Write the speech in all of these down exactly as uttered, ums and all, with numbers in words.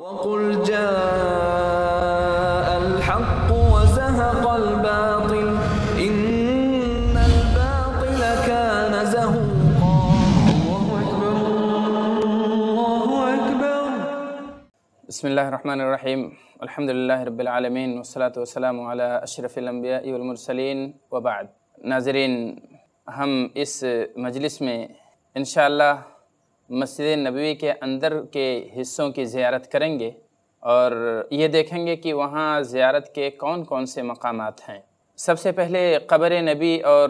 وَقُلْ جَاءَ الْحَقُّ وَزَهَقَ الْبَاطِلُ إِنَّ الْبَاطِلَ كَانَ زَهُوقًا اللہ اکبر اللہ اکبر بسم اللہ الرحمن الرحیم الحمد للہ رب العالمین والصلاة والسلام علی اشرف الانبیاء والمرسلین وبعد۔ ناظرین، ہم اس مجلس میں انشاءاللہ مسجد نبوی کے اندر کے حصوں کی زیارت کریں گے اور یہ دیکھیں گے کہ وہاں زیارت کے کون کون سے مقامات ہیں۔ سب سے پہلے قبر نبی اور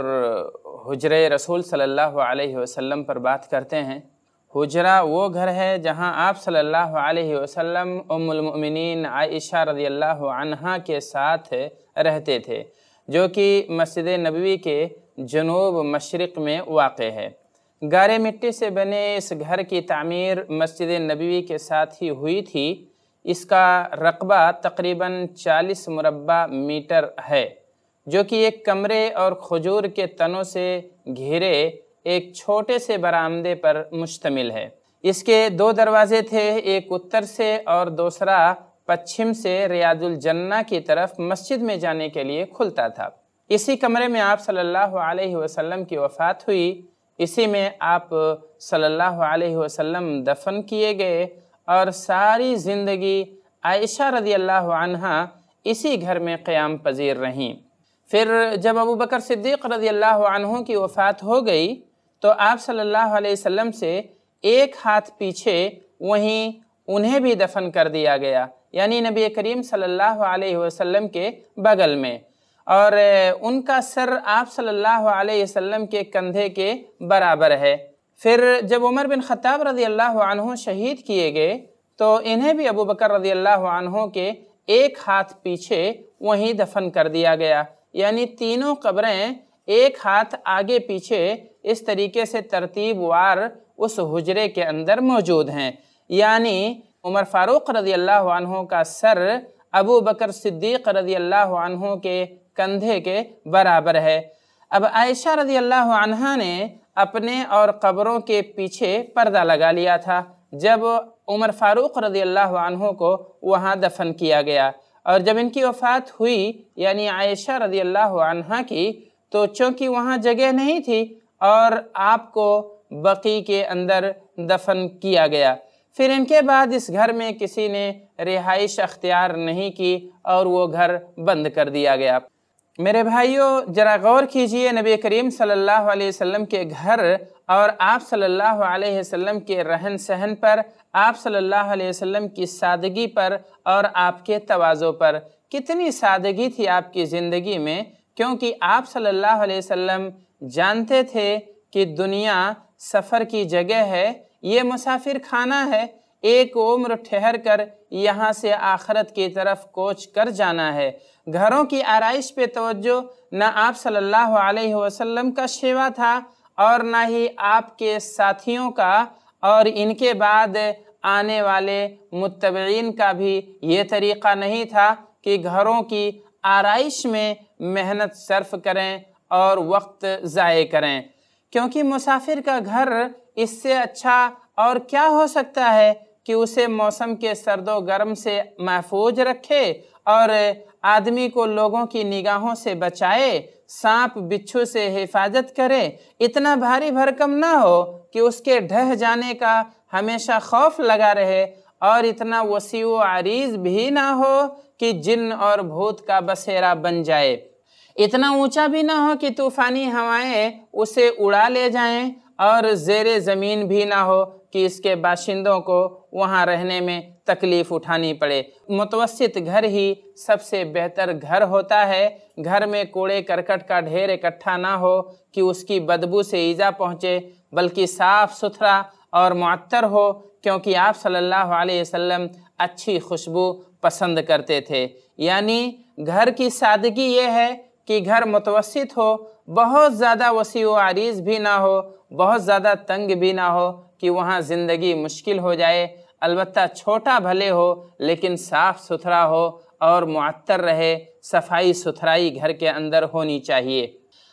حجرہ رسول صلی اللہ علیہ وسلم پر بات کرتے ہیں۔ حجرہ وہ گھر ہے جہاں آپ صلی اللہ علیہ وسلم ام المؤمنین عائشہ رضی اللہ عنہا کے ساتھ رہتے تھے، جو کہ مسجد نبوی کے جنوب مشرق میں واقع ہے۔ گارے مٹی سے بنے اس گھر کی تعمیر مسجد نبوی کے ساتھ ہی ہوئی تھی۔ اس کا رقبہ تقریباً چالیس مربع میٹر ہے، جو کہ ایک کمرے اور کھجور کے تنوں سے گھرے ایک چھوٹے سے برآمدے پر مشتمل ہے۔ اس کے دو دروازے تھے، ایک اتر سے اور دوسرا پچھم سے ریاض الجنہ کی طرف مسجد میں جانے کے لیے کھلتا تھا۔ اسی کمرے میں آپ صلی اللہ علیہ وسلم کی وفات ہوئی، اسی میں آپ صلی اللہ علیہ وسلم دفن کیے گئے اور ساری زندگی عائشہ رضی اللہ عنہا اسی گھر میں قیام پذیر رہیں۔ پھر جب ابو بکر صدیق رضی اللہ عنہ کی وفات ہو گئی تو آپ صلی اللہ علیہ وسلم سے ایک ہاتھ پیچھے وہیں انہیں بھی دفن کر دیا گیا، یعنی نبی کریم صلی اللہ علیہ وسلم کے بغل میں، اور ان کا سر آپ صلی اللہ علیہ وسلم کے کندھے کے برابر ہے۔ پھر جب عمر بن خطاب رضی اللہ عنہ شہید کیے گئے تو انہیں بھی ابو بکر رضی اللہ عنہ کے ایک ہاتھ پیچھے وہیں دفن کر دیا گیا، یعنی تینوں قبریں ایک ہاتھ آگے پیچھے اس طریقے سے ترتیب وار اس حجرے کے اندر موجود ہیں، یعنی عمر فاروق رضی اللہ عنہ کا سر ابو بکر صدیق رضی اللہ عنہ کے کندھے کے برابر ہے۔ اب عائشہ رضی اللہ عنہا نے اپنے اور قبروں کے پیچھے پردہ لگا لیا تھا جب عمر فاروق رضی اللہ عنہ کو وہاں دفن کیا گیا، اور جب ان کی وفات ہوئی یعنی عائشہ رضی اللہ عنہا کی، تو چونکہ وہاں جگہ نہیں تھی اور آپ کو بقیع کے اندر دفن کیا گیا۔ پھر ان کے بعد اس گھر میں کسی نے رہائش اختیار نہیں کی اور وہ گھر بند کر دیا گیا۔ میرے بھائیوں، ذرا غور کیجئے، نبی کریم صلی اللہ علیہ وسلم کے گھر اور آپ صلی اللہ علیہ وسلم کے رہن سہن پر، آپ صلی اللہ علیہ وسلم کی سادگی پر اور آپ کے تواضع پر۔ کتنی سادگی تھی آپ کی زندگی میں، کیونکہ آپ صلی اللہ علیہ وسلم جانتے تھے کہ دنیا سفر کی جگہ ہے، یہ مسافر خانہ ہے، ایک عمر ٹھہر کر یہاں سے آخرت کی طرف کوچ کر جانا ہے۔ گھروں کی آرائش پہ توجہ نہ آپ صلی اللہ علیہ وسلم کا شیوا تھا اور نہ ہی آپ کے ساتھیوں کا، اور ان کے بعد آنے والے متبعین کا بھی یہ طریقہ نہیں تھا کہ گھروں کی آرائش میں محنت صرف کریں اور وقت ضائع کریں، کیونکہ مسافر کا گھر اس سے اچھا اور کیا ہو سکتا ہے کہ اسے موسم کے سرد و گرم سے محفوظ رکھے اور آدمی کو لوگوں کی نگاہوں سے بچائے، سانپ بچھو سے حفاظت کرے، اتنا بھاری بھرکم نہ ہو کہ اس کے ڈھہ جانے کا ہمیشہ خوف لگا رہے، اور اتنا وسیع و عریض بھی نہ ہو کہ جن اور بھوت کا بسیرا بن جائے، اتنا اونچا بھی نہ ہو کہ طوفانی ہوائیں اسے اڑا لے جائیں، اور زیر زمین بھی نہ ہو کہ اس کے باشندوں کو وہاں رہنے میں تکلیف اٹھانی پڑے۔ متوسط گھر ہی سب سے بہتر گھر ہوتا ہے۔ گھر میں کوڑے کرکٹ کا ڈھیر اکٹھا نہ ہو کہ اس کی بدبو سے ایذا پہنچے، بلکہ صاف ستھرا اور معطر ہو، کیونکہ آپ صلی اللہ علیہ وسلم اچھی خوشبو پسند کرتے تھے۔ یعنی گھر کی سادگی یہ ہے کہ گھر متوسط ہو، بہت زیادہ وسیع و عریض بھی نہ ہو، بہت زیادہ تنگ بھی نہ ہو کہ وہاں زندگی مشکل ہو جائے، البتہ چھوٹا بھلے ہو لیکن صاف ستھرا ہو اور معطر رہے، صفائی ستھرائی گھر کے اندر ہونی چاہیے۔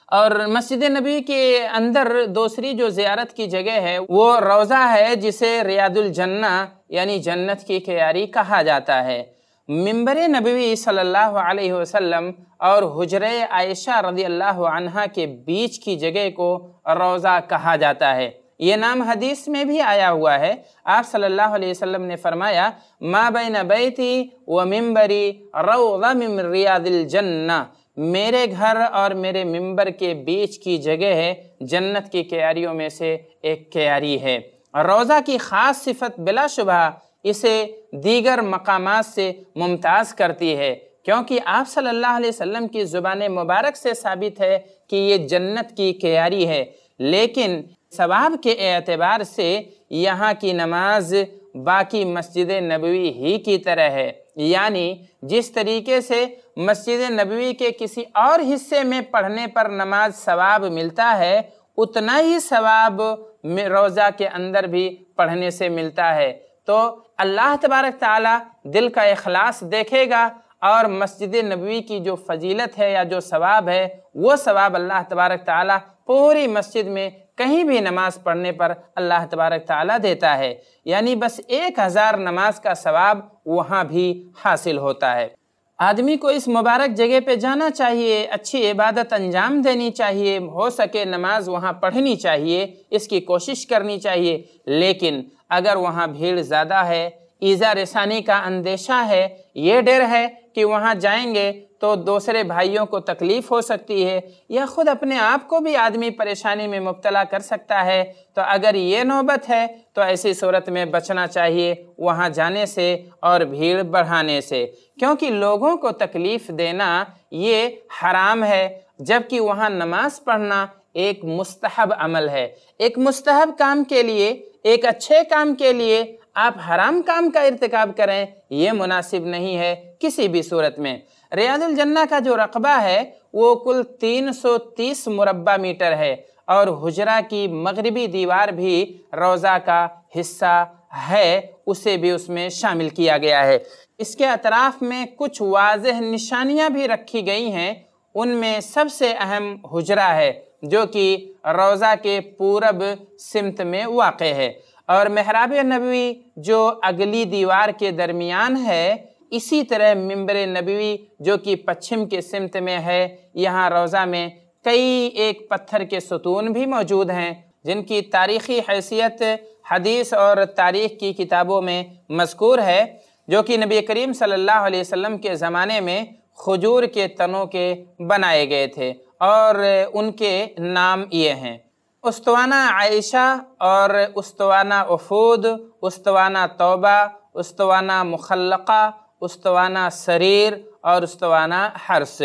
اور مسجد نبوی کے اندر دوسری جو زیارت کی جگہ ہے وہ روضہ ہے، جسے ریاض الجنہ یعنی جنت کی کیاری کہا جاتا ہے۔ منبر نبوی صلی اللہ علیہ وسلم اور حجرہ عائشہ رضی اللہ عنہا کے بیچ کی جگہ کو روضہ کہا جاتا ہے۔ یہ نام حدیث میں بھی آیا ہوا ہے۔ آپ صلی اللہ علیہ وسلم نے فرمایا ما بین بیتی و منبری روضہ من ریاض الجنہ، میرے گھر اور میرے منبر کے بیچ کی جگہ ہے جنت کی کیاریوں میں سے ایک کیاری ہے۔ روضہ کی خاص صفت بلا شبہ اسے دیگر مقامات سے ممتاز کرتی ہے، کیونکہ آپ صلی اللہ علیہ وسلم کی زبان مبارک سے ثابت ہے کہ یہ جنت کی کیاری ہے، لیکن ثواب کے اعتبار سے یہاں کی نماز باقی مسجد نبوی ہی کی طرح ہے، یعنی جس طریقے سے مسجد نبوی کے کسی اور حصے میں پڑھنے پر نماز ثواب ملتا ہے، اتنا ہی ثواب روضہ کے اندر بھی پڑھنے سے ملتا ہے۔ تو اللہ تبارک تعالیٰ دل کا اخلاص دیکھے گا، اور مسجد نبوی کی جو فضیلت ہے یا جو ثواب ہے وہ ثواب اللہ تبارک تعالیٰ پوری مسجد میں کہیں بھی نماز پڑھنے پر اللہ تبارک تعالیٰ دیتا ہے، یعنی بس ایک ہزار نماز کا ثواب وہاں بھی حاصل ہوتا ہے۔ آدمی کو اس مبارک جگہ پہ جانا چاہیے، اچھی عبادت انجام دینی چاہیے، ہو سکے نماز وہاں پڑھنی چاہیے، اس کی کوشش کرنی چاہیے، لیکن اگر وہاں بھیڑ زیادہ ہے، ایذا رسانی کا اندیشہ ہے، یہ ڈر ہے کہ وہاں جائیں گے تو دوسرے بھائیوں کو تکلیف ہو سکتی ہے، یا خود اپنے آپ کو بھی آدمی پریشانی میں مبتلا کر سکتا ہے، تو اگر یہ نوبت ہے تو ایسی صورت میں بچنا چاہیے وہاں جانے سے اور بھیڑ بڑھانے سے، کیونکہ لوگوں کو تکلیف دینا یہ حرام ہے، جبکہ وہاں نماز پڑھنا ایک مستحب عمل ہے۔ ایک مستحب کام کے لیے، ایک اچھے کام کے لیے آپ حرام کام کا ارتکاب کریں، یہ مناسب نہیں ہے کسی بھی صورت میں۔ ریاض الجنہ کا جو رقبہ ہے وہ کل تین سو تیس مربع میٹر ہے، اور حجرہ کی مغربی دیوار بھی روضہ کا حصہ ہے، اسے بھی اس میں شامل کیا گیا ہے۔ اس کے اطراف میں کچھ واضح نشانیاں بھی رکھی گئی ہیں، ان میں سب سے اہم حجرہ ہے جو کہ روضہ کے پورب سمت میں واقع ہے، اور محراب نبوی جو اگلی دیوار کے درمیان ہے، اسی طرح منبر نبوی جو کہ پچھم کے سمت میں ہے، یہاں روضہ میں کئی ایک پتھر کے ستون بھی موجود ہیں جن کی تاریخی حیثیت حدیث اور تاریخ کی کتابوں میں مذکور ہے، جو کہ نبی کریم صلی اللہ علیہ وسلم کے زمانے میں کھجور کے تنوں کے بنائے گئے تھے، اور ان کے نام یہ ہیں: استوانہ عائشہ اور استوانہ افود، استوانہ توبہ، استوانہ مخلقہ، استوانہ سریر اور استوانہ حرس۔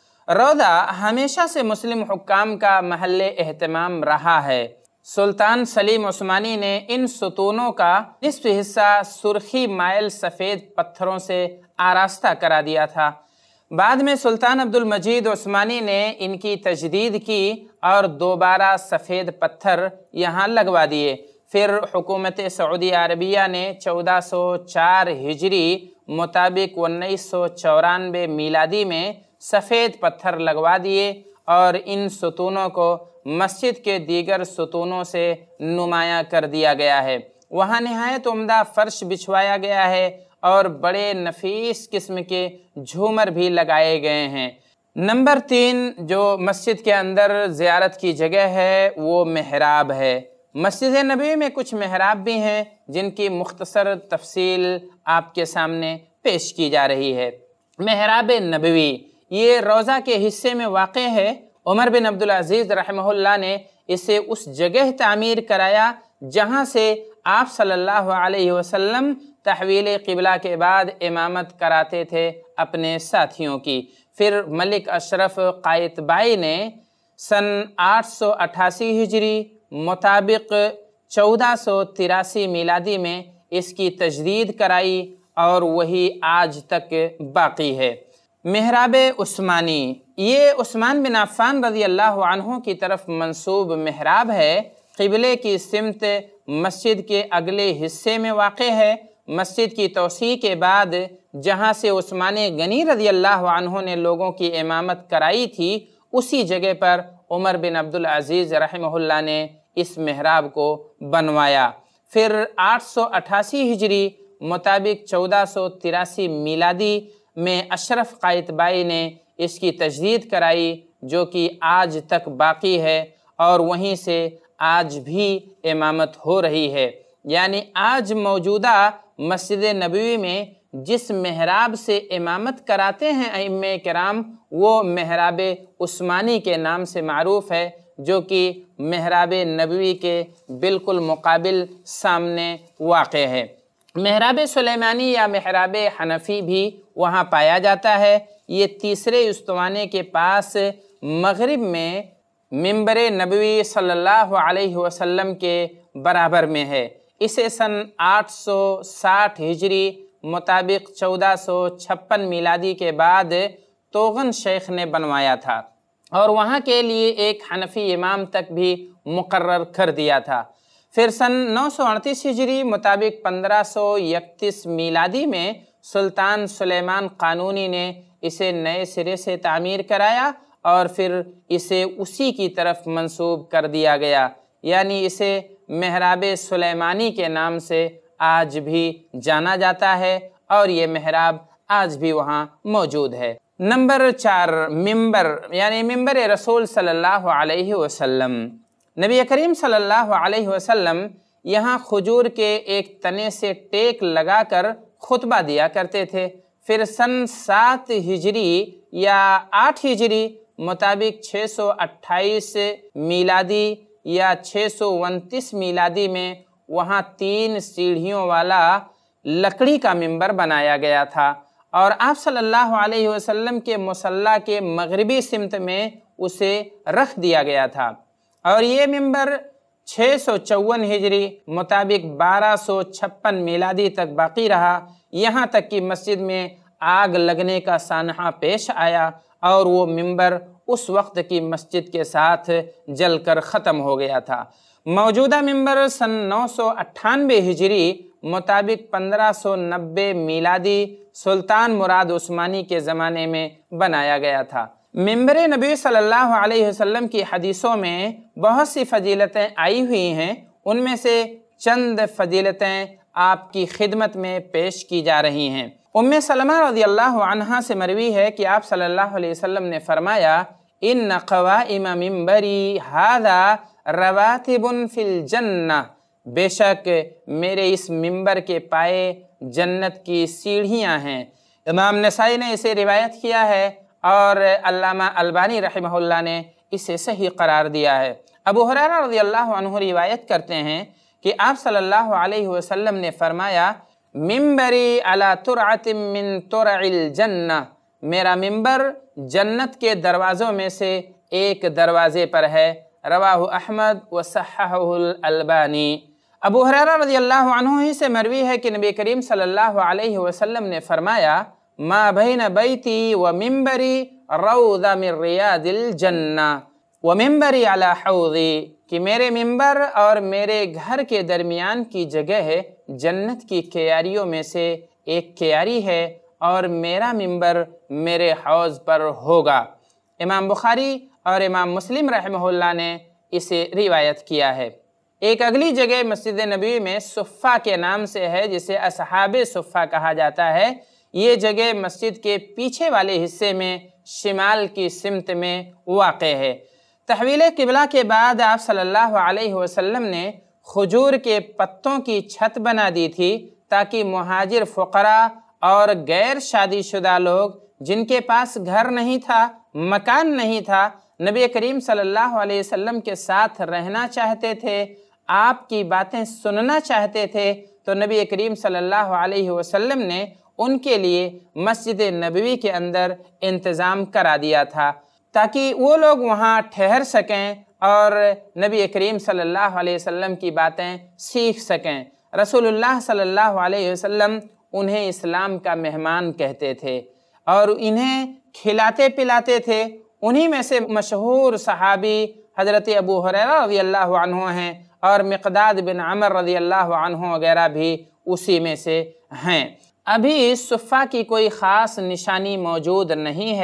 روضہ ہمیشہ سے مسلم حکام کا محل اہتمام رہا ہے۔ سلطان سلیم عثمانی نے ان ستونوں کا نصف حصہ سرخی مائل سفید پتھروں سے آراستہ کرا دیا تھا۔ بعد میں سلطان عبد المجید عثمانی نے ان کی تجدید کی اور دوبارہ سفید پتھر یہاں لگوا دیے۔ پھر حکومت سعودی عربیہ نے چودہ سو چار ہجری مطابق انیس سو چورانوے میلادی میں سفید پتھر لگوا دیے، اور ان ستونوں کو مسجد کے دیگر ستونوں سے نمایاں کر دیا گیا ہے۔ وہاں نہایت عمدہ فرش بچھوایا گیا ہے، اور بڑے نفیس قسم کے جھومر بھی لگائے گئے ہیں۔ نمبر تین جو مسجد کے اندر زیارت کی جگہ ہے وہ محراب ہے۔ مسجد نبوی میں کچھ محراب بھی ہیں جن کی مختصر تفصیل آپ کے سامنے پیش کی جا رہی ہے۔ محراب نبوی یہ روضہ کے حصے میں واقع ہے۔ عمر بن عبدالعزیز رحمہ اللہ نے اسے اس جگہ تعمیر کرایا جہاں سے آپ صلی اللہ علیہ وسلم تحویل قبلہ کے بعد امامت کراتے تھے اپنے ساتھیوں کی۔ پھر ملک اشرف قائتبائی نے سن آٹھ سو اٹھاسی ہجری مطابق چودہ سو تراسی میلادی میں اس کی تجدید کرائی، اور وہی آج تک باقی ہے۔ محراب عثمانی یہ عثمان بن عفان رضی اللہ عنہ کی طرف منسوب محراب ہے۔ قبلے کی سمت مسجد کے اگلے حصے میں واقع ہے۔ مسجد کی توسیع کے بعد جہاں سے عثمان غنی رضی اللہ عنہ نے لوگوں کی امامت کرائی تھی، اسی جگہ پر عمر بن عبدالعزیز رحمہ نے اس محراب کو بنوایا۔ پھر آٹھ سو اٹھاسی ہجری مطابق چودہ سو تراسی میلادی میں اشرف قائتبائی نے اس کی تجدید کرائی، جو کہ آج تک باقی ہے اور وہیں سے آج بھی امامت ہو رہی ہے۔ یعنی آج موجودہ مسجد نبوی میں جس محراب سے امامت کراتے ہیں ائمہ کرام، وہ محراب عثمانی کے نام سے معروف ہے، جو کہ محراب نبوی کے بالکل مقابل سامنے واقع ہے۔ محراب سلیمانی یا محراب حنفی بھی وہاں پایا جاتا ہے۔ یہ تیسرے استوانے کے پاس مغرب میں منبر نبوی صلی اللہ علیہ وسلم کے برابر میں ہے۔ اسے سن آٹھ سو ساٹھ ہجری مطابق چودہ سو چھپن میلادی کے بعد توغن شیخ نے بنوایا تھا اور وہاں کے لیے ایک حنفی امام تک بھی مقرر کر دیا تھا۔ پھر سن نو سو اڑتیس ہجری مطابق پندرہ سو اکتیس میلادی میں سلطان سلیمان قانونی نے اسے نئے سرے سے تعمیر کرایا اور پھر اسے اسی کی طرف منسوب کر دیا گیا، یعنی اسے محراب سلیمانی کے نام سے آج بھی جانا جاتا ہے اور یہ محراب آج بھی وہاں موجود ہے۔ نمبر چار، منبر یعنی منبر رسول صلی اللہ علیہ وسلم۔ نبی کریم صلی اللہ علیہ وسلم یہاں کھجور کے ایک تنے سے ٹیک لگا کر خطبہ دیا کرتے تھے۔ پھر سن سات ہجری یا آٹھ ہجری مطابق چھ سو اٹھائیس میلادی یا چھ سو انتیس میلادی میں وہاں تین سیڑھیوں والا لکڑی کا منبر بنایا گیا تھا اور آپ صلی اللہ علیہ وسلم کے مصلی کے مغربی سمت میں اسے رکھ دیا گیا تھا، اور یہ منبر چھ سو چون ہجری مطابق بارہ سو چھپن میلادی تک باقی رہا، یہاں تک کہ مسجد میں آگ لگنے کا سانحہ پیش آیا اور وہ منبر اس وقت کی مسجد کے ساتھ جل کر ختم ہو گیا تھا۔ موجودہ منبر سن نو سو اٹھانوے ہجری مطابق پندرہ سو نبے میلادی سلطان مراد عثمانی کے زمانے میں بنایا گیا تھا۔ منبر نبی صلی اللہ علیہ وسلم کی حدیثوں میں بہت سی فضیلتیں آئی ہوئی ہیں، ان میں سے چند فضیلتیں آپ کی خدمت میں پیش کی جا رہی ہیں۔ ام سلمہ رضی اللہ عنہا سے مروی ہے کہ آپ صلی اللہ علیہ وسلم نے فرمایا، ان قوائم منبری ھذا رواتب فی الجنہ، بے شک میرے اس منبر کے پائے جنت کی سیڑھیاں ہیں۔ امام نسائی نے اسے روایت کیا ہے اور علامہ البانی رحمہ اللہ نے اسے صحیح قرار دیا ہے۔ ابو ہریرہ رضی اللہ عنہ روایت کرتے ہیں کہ آپ صلی اللہ علیہ وسلم نے فرمایا، منبری علی ترعۃ من ترع الجنہ، میرا منبر جنت کے دروازوں میں سے ایک دروازے پر ہے، رواہ احمد وصححہ الالبانی۔ ابو ہریرہ رضی اللہ عنہ ہی سے مروی ہے کہ نبی کریم صلی اللہ علیہ وسلم نے فرمایا، ما بین بیتی و منبری روضہ من ریاض الجنہ و منبری علی حوضی، کہ میرے منبر اور میرے گھر کے درمیان کی جگہ ہے جنت کی کیاریوں میں سے ایک کیاری ہے اور میرا منبر میرے حوض پر ہوگا۔ امام بخاری اور امام مسلم رحمہ اللہ نے اسے روایت کیا ہے۔ ایک اگلی جگہ مسجد نبوی میں صفہ کے نام سے ہے، جسے اصحاب صفہ کہا جاتا ہے۔ یہ جگہ مسجد کے پیچھے والے حصے میں شمال کی سمت میں واقع ہے۔ تحویل قبلہ کے بعد آپ صلی اللہ علیہ وسلم نے کھجور کے پتوں کی چھت بنا دی تھی تاکہ مہاجر فقراء اور غیر شادی شدہ لوگ جن کے پاس گھر نہیں تھا، مکان نہیں تھا، نبی کریم صلی اللہ علیہ وسلم کے ساتھ رہنا چاہتے تھے، آپ کی باتیں سننا چاہتے تھے، تو نبی کریم صلی اللہ علیہ وسلم نے ان کے لیے مسجد نبوی کے اندر انتظام کرا دیا تھا تاکہ وہ لوگ وہاں ٹھہر سکیں اور نبی کریم صلی اللہ علیہ وسلم کی باتیں سیکھ سکیں۔ رسول اللہ صلی اللہ علیہ وسلم انہیں اسلام کا مہمان کہتے تھے اور انہیں کھلاتے پلاتے تھے۔ انہی میں سے مشہور صحابی حضرت ابو ہریرہ رضی اللہ عنہ ہیں اور مقداد بن عمر رضی اللہ عنہ وغیرہ بھی اسی میں سے ہیں۔ ابھی صفہ کی کوئی خاص نشانی موجود نہیں ہے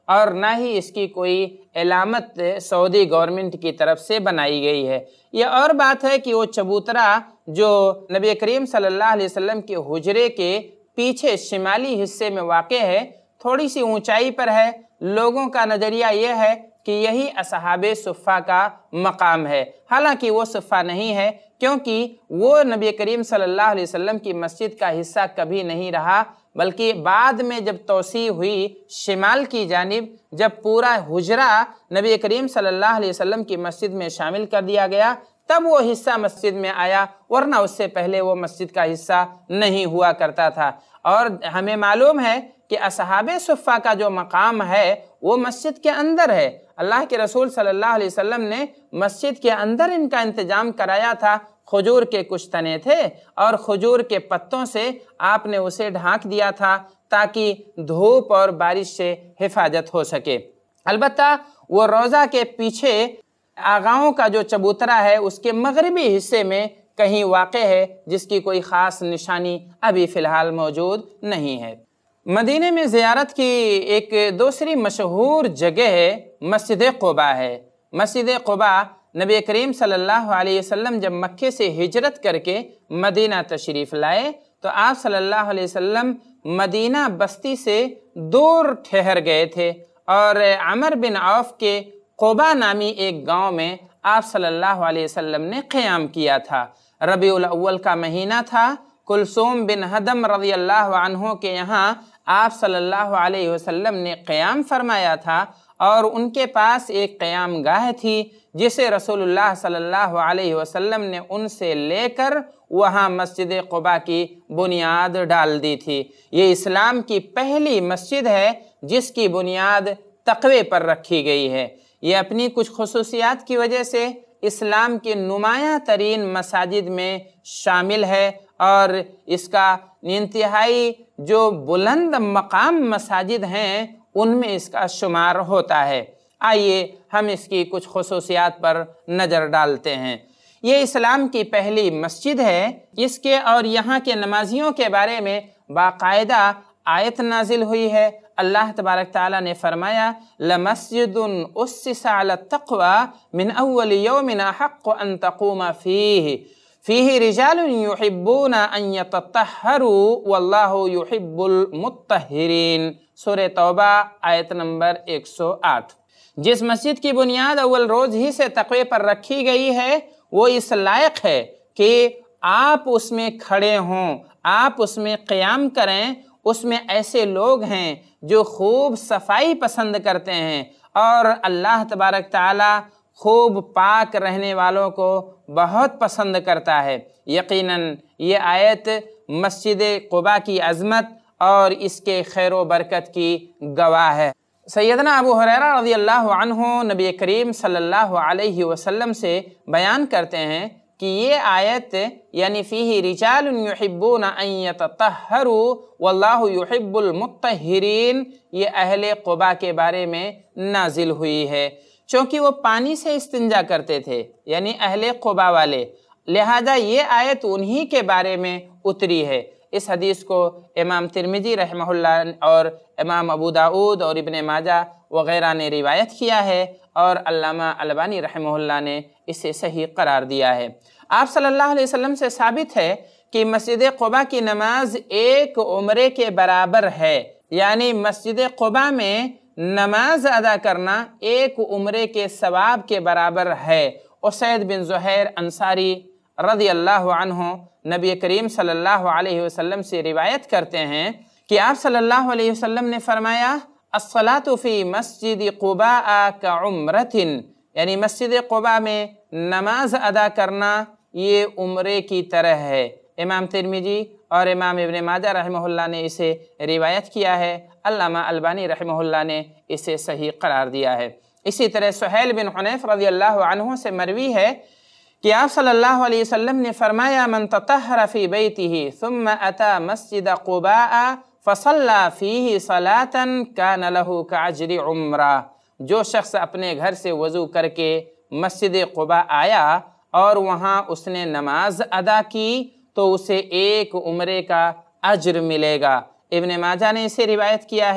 اور نہ ہی اس کی کوئی علامت سعودی گورنمنٹ کی طرف سے بنائی گئی ہے۔ یہ اور بات ہے کہ وہ چبوترا جو نبی کریم صلی اللہ علیہ وسلم کے حجرے کے پیچھے شمالی حصے میں واقع ہے، تھوڑی سی اونچائی پر ہے، لوگوں کا نظریہ یہ ہے کہ یہی اصحاب صفہ کا مقام ہے، حالانکہ وہ صفہ نہیں ہے، کیونکہ وہ نبی کریم صلی اللہ علیہ وسلم کی مسجد کا حصہ کبھی نہیں رہا، بلکہ بعد میں جب توسیع ہوئی شمال کی جانب، جب پورا حجرہ نبی کریم صلی اللہ علیہ وسلم کی مسجد میں شامل کر دیا گیا، تب وہ حصہ مسجد میں آیا، ورنہ اس سے پہلے وہ مسجد کا حصہ نہیں ہوا کرتا تھا۔ اور ہمیں معلوم ہے کہ اصحاب صفہ کا جو مقام ہے وہ مسجد کے اندر ہے۔ اللہ کے رسول صلی اللہ علیہ وسلم نے مسجد کے اندر ان کا انتظام کرایا تھا۔ کھجور کے کچھ تنے تھے اور کھجور کے پتوں سے آپ نے اسے ڈھانک دیا تھا تاکہ دھوپ اور بارش سے حفاظت ہو سکے۔ البتہ وہ روضہ کے پیچھے آغاؤں کا جو چبوترا ہے اس کے مغربی حصے میں کہیں واقع ہے، جس کی کوئی خاص نشانی ابھی فی الحال موجود نہیں ہے۔ مدینہ میں زیارت کی ایک دوسری مشہور جگہ ہے مسجد قباء ہے۔ مسجد قباء نبی کریم صلی اللہ علیہ وسلم جب مکے سے ہجرت کر کے مدینہ تشریف لائے تو آپ صلی اللہ علیہ وسلم مدینہ بستی سے دور ٹھہر گئے تھے، اور عمر بن عوف کے قباء نامی ایک گاؤں میں آپ صلی اللہ علیہ وسلم نے قیام کیا تھا۔ ربیع الاول کا مہینہ تھا۔ کلثوم بن ہدم رضی اللہ عنہ کے یہاں آپ صلی اللہ علیہ وسلم نے قیام فرمایا تھا، اور ان کے پاس ایک قیام گاہ تھی جسے رسول اللہ صلی اللہ علیہ وسلم نے ان سے لے کر وہاں مسجد قباء کی بنیاد ڈال دی تھی۔ یہ اسلام کی پہلی مسجد ہے جس کی بنیاد تقوی پر رکھی گئی ہے۔ یہ اپنی کچھ خصوصیات کی وجہ سے اسلام کی نمایاں ترین مساجد میں شامل ہے، اور اس کا انتہائی جو بلند مقام مساجد ہیں ان میں اس کا شمار ہوتا ہے۔ آئیے ہم اس کی کچھ خصوصیات پر نظر ڈالتے ہیں۔ یہ اسلام کی پہلی مسجد ہے۔ اس کے اور یہاں کے نمازیوں کے بارے میں باقاعدہ آیت نازل ہوئی ہے۔ اللہ تبارک تعالیٰ نے فرمایا لَمَسْجِدٌ أُسِّسَ عَلَى التَّقْوَى مِنْ أَوَّلِ يَوْمٍ أَحَقُّ أَن تَقُومَ فِيهِ فِيهِ رِجَالٌ يُحِبُّونَ أَن يَتَطَّهَّرُوا وَاللَّهُ يُحِبُّ الْمُطَّهِّرِينَ سورہ توبہ آیت نمبر ایک سو آٹھ۔ جس مسجد کی بنیاد اول روز ہی سے تقوی پر رکھی گئی ہے وہ اس لائق ہے کہ آپ اس میں کھڑے ہوں، آپ اس میں قیام کریں۔ اس میں ایسے لوگ ہیں جو خوب صفائی پسند کرتے ہیں، اور اللہ تبارک تعالیٰ خوب پاک رہنے والوں کو بہت پسند کرتا ہے۔ یقیناً یہ آیت مسجد قباء کی عظمت اور اس کے خیر و برکت کی گواہ ہے۔ سیدنا ابو ہریرہ رضی اللہ عنہ نبی کریم صلی اللہ علیہ وسلم سے بیان کرتے ہیں کہ یہ آیت یعنی فیہ رجال یحبون ان یتطہروا واللہ یحب المطہرین، یہ اہل قباء کے بارے میں نازل ہوئی ہے، چونکہ وہ پانی سے استنجا کرتے تھے، یعنی اہل قباء والے، لہذا یہ آیت انہی کے بارے میں اتری ہے۔ اس حدیث کو امام ترمذی رحمہ اللہ اور امام ابو داؤد اور ابن ماجہ وغیرہ نے روایت کیا ہے، اور علامہ البانی رحمہ اللہ نے اسے صحیح قرار دیا ہے۔ آپ صلی اللہ علیہ وسلم سے ثابت ہے کہ مسجد قباء کی نماز ایک عمرے کے برابر ہے، یعنی مسجد قباء میں نماز ادا کرنا ایک عمرے کے ثواب کے برابر ہے۔ اسید بن زہیر انصاری رضی اللہ عنہ نبی کریم صلی اللہ علیہ وسلم سے روایت کرتے ہیں کہ آپ صلی اللہ علیہ وسلم نے فرمایا الصلاة فی مسجد قباء کعمرة، یعنی مسجد قباء میں نماز ادا کرنا یہ عمرے کی طرح ہے۔ امام ترمذی اور امام ابن ماجہ رحمہ اللہ نے اسے روایت کیا ہے، علامہ البانی رحمہ اللہ نے اسے صحیح قرار دیا ہے۔ اسی طرح سہیل بن حنیف رضی اللہ عنہ سے مروی ہے کہ آپ صلی اللہ علیہ وسلم نے فرمایا من تطہر فی بیتہ ثم اتی مسجد قباء فصلی فیہ صلاة کان لہ کاجر عمرہ، جو شخص اپنے گھر سے وضو کر کے مسجد قباء آیا اور وہاں اس نے نماز ادا کی تو اسے ایک عمرے کا اجر ملے گا۔ ابن ماجہ نے اسے روایت کیا ہے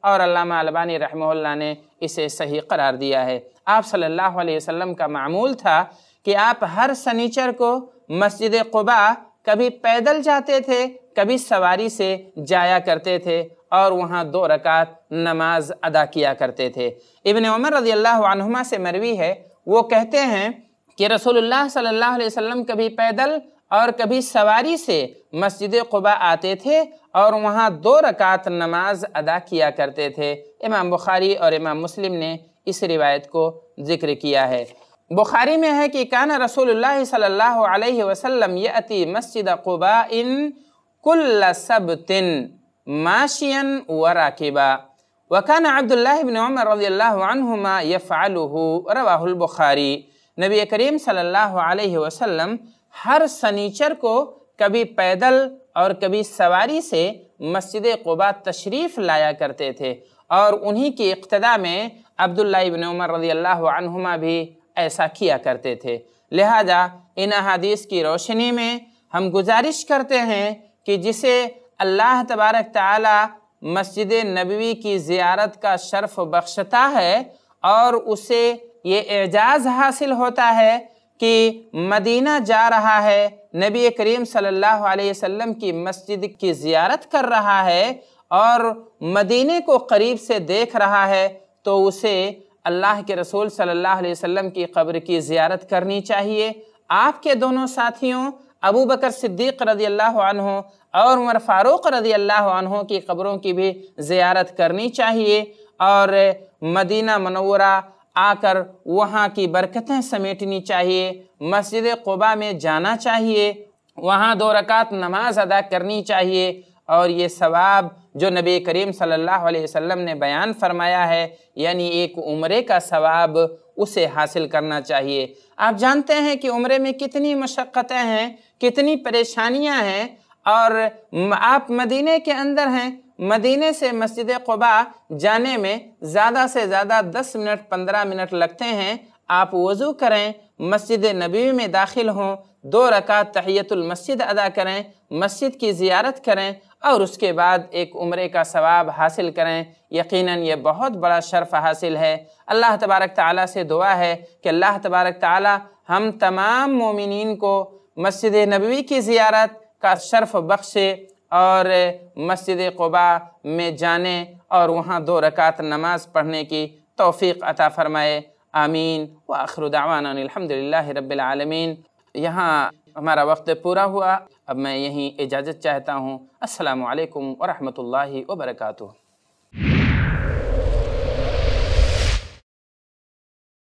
اور علامہ البانی رحمہ نے اسے صحیح قرار دیا ہے۔ آپ صلی اللہ علیہ وسلم کا معمول تھا کہ آپ ہر سنیچر کو مسجد قباء کبھی پیدل جاتے تھے، کبھی سواری سے جایا کرتے تھے اور وہاں دو رکعت نماز ادا کیا کرتے تھے۔ ابن عمر رضی اللہ عنہما سے مروی ہے، وہ کہتے ہیں کہ رسول اللہ صلی اللہ علیہ وسلم کبھی پیدل اور کبھی سواری سے مسجد قباء آتے تھے اور وہاں دو رکعت نماز ادا کیا کرتے تھے۔ امام بخاری اور امام مسلم نے اس روایت کو ذکر کیا ہے۔ بخاری میں ہے کہ کان رسول اللہ صلی اللہ علیہ وسلم یأتی مسجد قباء کل سبت ماشیا وراکبا وکان عبداللہ بن عمر رضی اللہ عنہما یفعلہ رواہ البخاری۔ نبی کریم صلی اللہ علیہ وسلم ہر سنیچر کو کبھی پیدل اور کبھی سواری سے مسجد قباء تشریف لایا کرتے تھے اور انہی کی اقتداء میں عبداللہ ابن عمر رضی اللہ عنہما بھی ایسا کیا کرتے تھے۔ لہذا ان احادیث کی روشنی میں ہم گزارش کرتے ہیں کہ جسے اللہ تبارک تعالی مسجد نبوی کی زیارت کا شرف بخشتا ہے اور اسے یہ اعزاز حاصل ہوتا ہے کہ مدینہ جا رہا ہے، نبی کریم صلی اللہ علیہ وسلم کی مسجد کی زیارت کر رہا ہے اور مدینے کو قریب سے دیکھ رہا ہے، تو اسے اللہ کے رسول صلی اللہ علیہ وسلم کی قبر کی زیارت کرنی چاہیے۔ آپ کے دونوں ساتھیوں ابو بکر صدیق رضی اللہ عنہ اور عمر فاروق رضی اللہ عنہ کی قبروں کی بھی زیارت کرنی چاہیے اور مدینہ منورہ آ کر وہاں کی برکتیں سمیٹنی چاہیے، مسجد قباء میں جانا چاہیے، وہاں دو رکعت نماز ادا کرنی چاہیے اور یہ ثواب جو نبی کریم صلی اللہ علیہ وسلم نے بیان فرمایا ہے، یعنی ایک عمرے کا ثواب، اسے حاصل کرنا چاہیے۔ آپ جانتے ہیں کہ عمرے میں کتنی مشقتیں ہیں، کتنی پریشانیاں ہیں، اور آپ مدینے کے اندر ہیں، مدینے سے مسجد قباء جانے میں زیادہ سے زیادہ دس منٹ پندرہ منٹ لگتے ہیں۔ آپ وضو کریں، مسجد نبوی میں داخل ہوں، دو رکعت تحیۃ المسجد ادا کریں، مسجد کی زیارت کریں اور اس کے بعد ایک عمرے کا ثواب حاصل کریں۔ یقیناً یہ بہت بڑا شرف حاصل ہے۔ اللہ تبارک تعالیٰ سے دعا ہے کہ اللہ تبارک تعالیٰ ہم تمام مومنین کو مسجد نبوی کی زیارت کا شرف بخشے اور مسجد قباء میں جانے اور وہاں دو رکعت نماز پڑھنے کی توفیق عطا فرمائے۔ آمین وآخر دعوانا الحمدللہ رب العالمین۔ یہاں ہمارا وقت پورا ہوا، اب میں یہیں اجازت چاہتا ہوں۔ السلام علیکم ورحمۃ اللہ وبرکاتہ۔